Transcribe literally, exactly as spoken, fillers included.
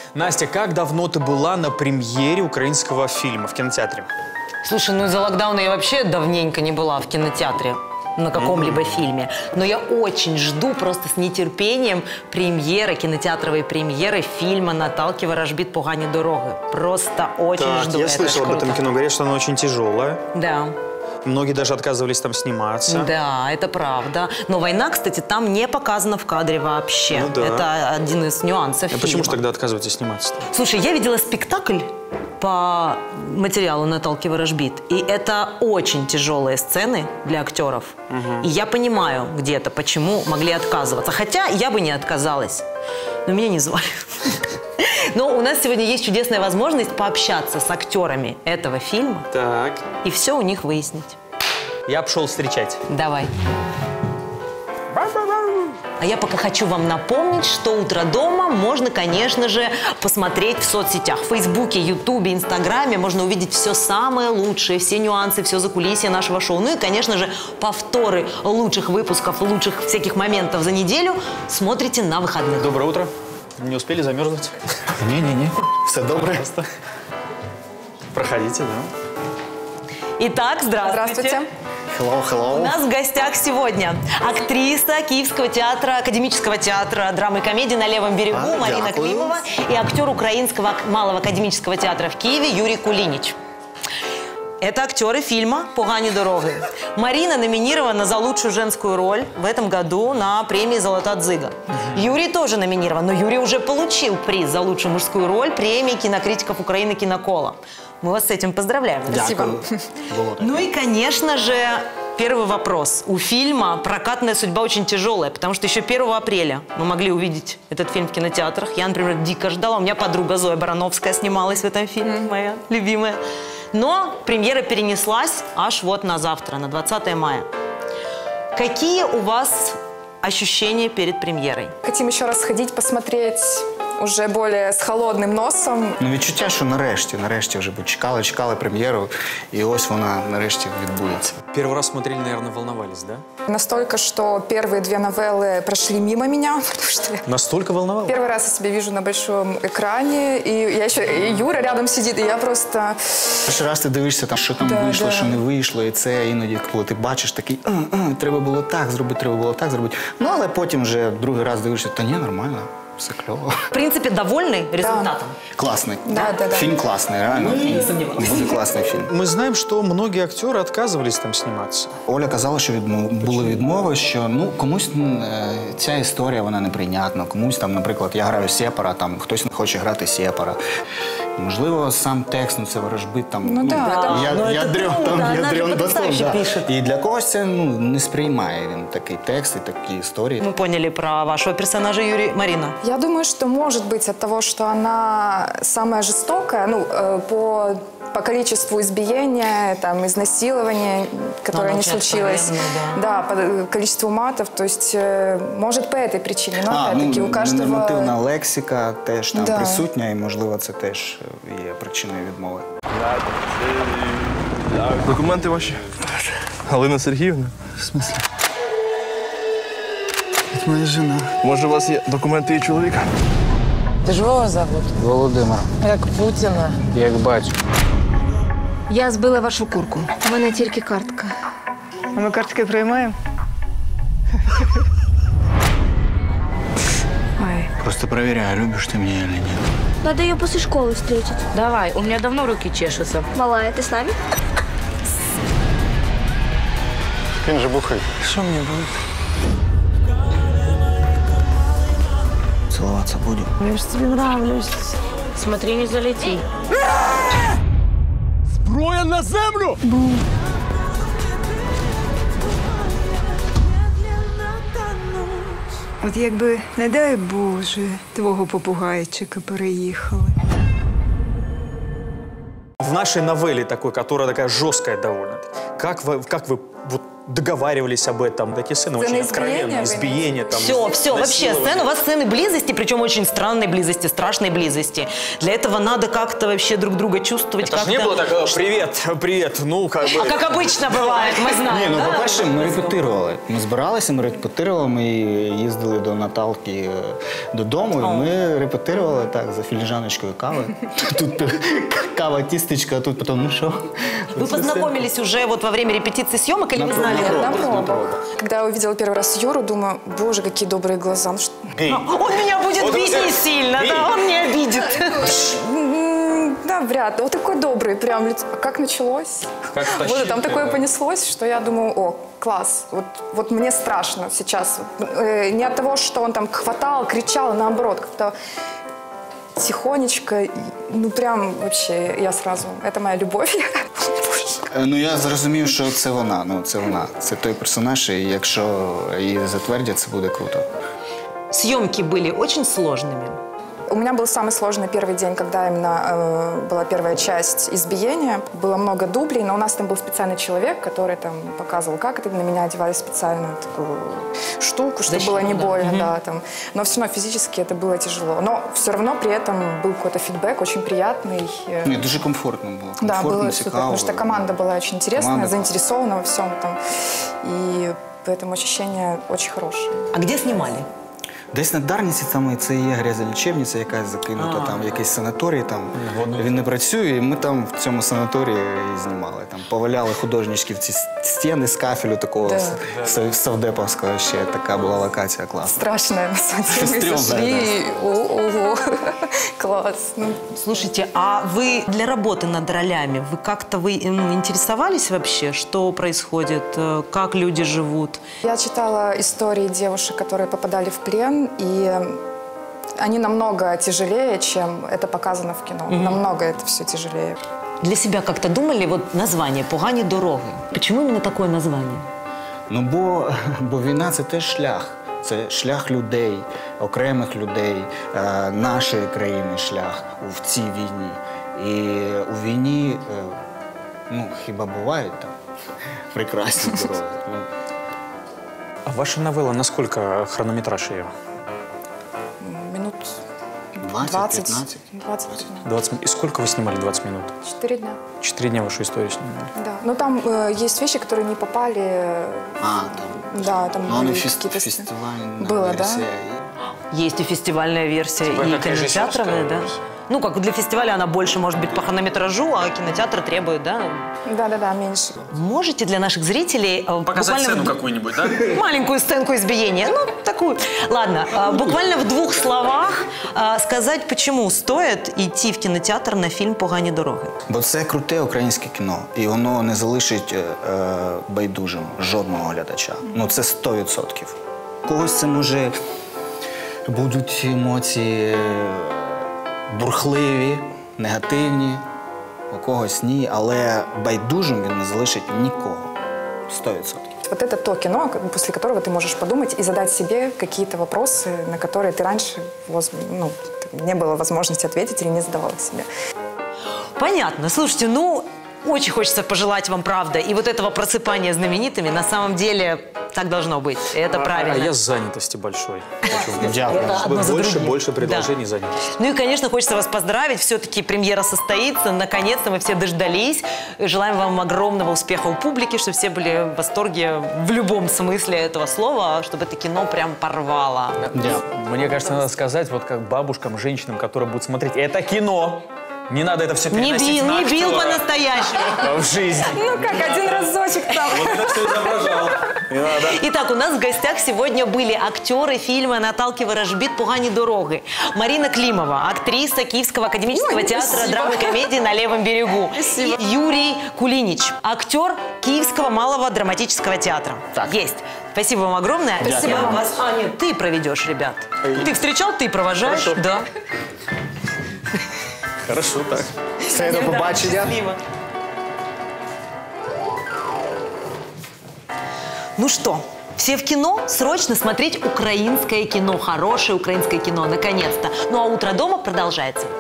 Настя, как давно ты была на премьере украинского фильма в кинотеатре? Слушай, ну из-за локдауна я вообще давненько не была в кинотеатре на каком-либо mm-hmm. фильме. Но я очень жду просто с нетерпением премьеры, кинотеатровой премьеры фильма «Наталки Ворожбит. Погані дороги». Просто очень так, жду. Я это слышал об этом кино, говорят, что оно очень тяжелое. Да. Многие даже отказывались там сниматься. Да, это правда. Но война, кстати, там не показана в кадре вообще. Ну, да. Это один из нюансов а фильма. Почему же тогда отказываетесь сниматься? Слушай, я видела спектакль по материалу Наталки Ворожбит. И это очень тяжелые сцены для актеров. Угу. И я понимаю где-то, почему могли отказываться. Хотя я бы не отказалась. Но меня не звали. Но у нас сегодня есть чудесная возможность пообщаться с актерами этого фильма. Так. И все у них выяснить. Я пошел встречать. Давай. А я пока хочу вам напомнить, что «Утро дома» можно, конечно же, посмотреть в соцсетях. В Фейсбуке, Ютубе, Инстаграме. Можно увидеть все самое лучшее, все нюансы, все закулисье нашего шоу. Ну и, конечно же, повторы лучших выпусков, лучших всяких моментов за неделю смотрите на выходных. Доброе утро. Не успели замерзнуть? Не-не-не. Все доброе. Просто проходите, да. Итак, здравствуйте. Здравствуйте. Hello, hello. У нас в гостях сегодня актриса Киевского театра, Академического театра драмы и комедии на Левом берегу А, Марина дякую. Климова и актер Украинского малого академического театра в Киеве Юрий Кулинич. Это актеры фильма «Погані дороги». Марина номинирована за лучшую женскую роль в этом году на премии «Золота дзига». Юрий тоже номинирован, но Юрий уже получил приз за лучшую мужскую роль премии кинокритиков Украины «Кинокола». Мы вас с этим поздравляем. Спасибо. Ну и, конечно же, первый вопрос. У фильма прокатная судьба очень тяжелая, потому что еще первого апреля мы могли увидеть этот фильм в кинотеатрах. Я, например, дико ждала. У меня подруга Зоя Барановская снималась в этом фильме, моя любимая. Но премьера перенеслась аж вот на завтра, на двадцатое мая. Какие у вас ощущения перед премьерой? Хотим еще раз сходить, посмотреть уже более з холодним носом. Ну, відчуття, що нарешті, нарешті вже чекали, чекали прем'єру, і ось вона нарешті відбудеться. Первый раз смотрели, наверное, волновались, да? Настолько, что первые две новеллы прошли мимо меня, потому что я Настолько волновало? первый раз я себя вижу на большом экране, и я еще, и Юра рядом сидит, и я просто... Перший раз ти дивишся, там, що там Да, вийшло, да. що не вийшло, і це іноді, коли ти бачиш, такий, а, а, треба було так зробити, треба було так зробити. Ну, але потім вже другий раз дивишся, та ні, нормально. Все клево. В принципе, довольны результатом? Классный. Да, да, да. Фильм классный, реально. Не сомневалась. Дуже классный фильм. Мы знаем, что многие актеры отказывались там сниматься. Оля казала, що відмов... були відмови, що ну, комусь м, е, ця історія вона неприйнятна, комусь там, наприклад, я граю Сєпара, там хтось не хоче грати Сєпара. Можливо, сам текст, ну це Ворожбит, там, Ну, да, да. я, Ну, я это дрен, круто, там, я она же дрен потрясающе батон, да. пишет. І для когось це ну, не сприймає він такий текст і такі історії. Мы поняли про вашего персонажа Юрия. Марина. Я думаю, что может быть от того, что она самая жестокая, ну, э, по, по количеству избиения, там, изнасилования, которое она не часто случилось. военная, Да, по э, количеству матов, то есть, э, может, по этой причине, но А, опять-таки ну, у каждого... нормативна лексика теж там Да. присутня, і, можливо, це теж є причиною відмови. Документи ваші? Галина Сергіївна? В смысле? Це моя жена. Може, у вас є документи її чоловіка? Ти ж Вова зовут? Володимир. Як Путіна. Як батько. Я збила вашу курку. У мене тільки картка. А ми картки приймаємо? Ой. Просто проверяю, любишь ты меня или нет. Надо ее после школы встретить. Давай, у меня давно руки чешутся. Малая, ты с нами? Він же бухий. Что мне будет? Целоваться будем? Я же тебе нравлюсь. Смотри, не залети. Зброя на землю! От якби, не дай Боже, твого попугайчика переїхали. В нашей новелле такой, которая такая жесткая довольно, как вы, как вы вот договаривались об этом? Такие сцены Сцены очень избиения, откровенные. вы Избиение там. Все, все, вообще, сцены, у вас сцены близости, причем очень странной близости, страшной близости. Для этого надо как-то вообще друг друга чувствовать. Это ж не было так, «Э, привет, привет, ну как бы... А как обычно бывает, ми знаємо. Ні, ну, да? по-перше, ми репетирували. Ми збиралися, ми репетирували, ми їздили до Наталки е, додому, і ми репетирували так, за філіжаночкою кави. Тут кава, тістечка, а тут потім, ну що? Вы познакомились уже вот во время репетиции съемок или На вы знали? пробах. На На пробах. пробах. Когда я увидела первый раз Юру, думаю, боже, какие добрые глаза. Ну, что- Он меня будет Вот бить это не всё. сильно, да, он не обидит. М, Да, вряд ли. Вот такой добрый, прям лицо. А как началось? Как Вот, тащить, там такое да. понеслось, что я думаю, о, класс. Вот, вот мне страшно сейчас. Э, Не от того, что он там хватал, кричал, наоборот, как-то тихонечко. и, Ну, прям вообще, я сразу, это моя любовь. Е, Ну я зрозумів, що це вона. Ну це вона. Це той персонаж, і якщо її затвердять, це буде круто. Съемки были очень сложными. У меня был самый сложный первый день, когда именно э, была первая часть избиения. Было много дублей, но у нас там был специальный человек, который там показывал, как это. На меня одевали специальную такую штуку, чтобы Защиту, было не да. больно. Мгм. Да, там. Но все равно физически это было тяжело. Но все равно при этом был какой-то фидбэк очень приятный. Э, Ні, дуже комфортно було. Да, Комфортно, было супер, цікаво. потому что команда была очень интересная, Команда заинтересована во всем там. И поэтому ощущение очень хорошее. А где снимали? Десь на Дарниці там і це є грязолічебниця якась закинута, там якийсь санаторій, там він не працює, і ми там в цьому санаторії і знімали. Там поваляли художнички в ці стіни з кафелю такого Да. сав- савдеповського ще. Така була локація класна. Страшная, на самом деле. Мы Стрёмная, зашли, да. и о- ого, класс. Ну, Слушайте, а вы для работы над ролями, вы как-то вы ну, интересовались вообще, что происходит, э, как люди живут? Я читала истории девушек, которые попадали в плен, и они намного тяжелее, чем это показано в кино. Намного это все тяжелее. Для себя как-то думали, вот название «Погані дороги». Почему именно такое название? Ну, бо, бо війна – це теж шлях. Це шлях людей, окремих людей, е, нашої країни шлях в цій війні. І у війні, е, ну, хіба бувають там прекрасні дороги? Ну, А ваша новелла, насколько хронометраж ее? Минут двадцять, двадцать. пятнадцать. двадцать. двадцать минут. И сколько вы снимали двадцать минут? Четыре дня. Четыре дня вашу историю снимали. Да. Но там э, есть вещи, которые не попали. А, там. Да, там Ну, вони были фест- какие-то... фестивальна Было, да? версія. Есть и фестивальная версия, Типа и как кинотеатровая, режиссерская да? версия. Ну, как для фестиваля она больше может быть по хронометражу, а кинотеатр требует, да? Да-да-да, меньше. Можете для наших зрителей э, буквально в д- какую-нибудь, да? маленькую сценку избиения, ну, такую. Ладно, э, буквально в двух словах э, сказать, почему стоит идти в кинотеатр на фильм «Погані дороги». Бо це круте українське кіно, і воно не залишить е, е, байдужим жодного глядача. Ну це сто відсотків. Когось це може будуть емоції е, бурхливі, негативні, у когось ні, але байдужим він не залишить нікого. Сто відсотків. Вот это то кино, как бы, после которого ты можешь подумать и задать себе какие-то вопросы, на которые ты раньше воз- ну, не было возможности ответить или не задавала себе. Понятно. Слушайте, ну, очень хочется пожелать вам, правда, и вот этого просыпания знаменитыми, на самом деле, так должно быть. И это А правильно. я занятости большой. Дякую. Это одно за Больше, другим. больше предложений Да. занятости. Ну и, конечно, хочется вас поздравить. Все-таки премьера состоится. Наконец-то мы все дождались. Желаем вам огромного успеха у публики, чтобы все были в восторге в любом смысле этого слова, чтобы это кино прям порвало. Дякую. Мне кажется, надо сказать, вот как бабушкам, женщинам, которые будут смотреть, это кино. Не надо это все Не переносить бил, на не бил актера по-настоящему. в жизни. Ну как, один разочек там. Вот это все изображал. Не надо. Итак, у нас в гостях сегодня были актеры фильма Наталки Ворожбит «Погані дороги». Марина Климова, актриса Киевского академического Ой, театра спасибо. драмы и комедии «На левом берегу». Спасибо. И Юрий Кулинич, актер Киевского малого драматического театра. Так. Есть. Спасибо вам огромное. Спасибо Я вам. вас, а, нет, ты проведешь, ребят. Ты встречал, ты провожаешь. Хорошо. Да. Хорошо так. Все, до побачення. Счастливо. Ну что, все в кино? Срочно смотреть украинское кино. Хорошее украинское кино, наконец-то. Ну а «Утро дома» продолжается.